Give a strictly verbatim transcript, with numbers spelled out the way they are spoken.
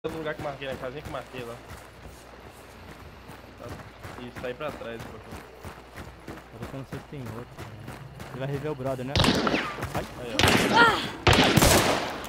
No lugar que marquei, na casinha que marquei lá. E sair pra trás um pouquinho. Eu não sei se tem outro. Ele vai rever o brother, né? Ai. Aí, ó.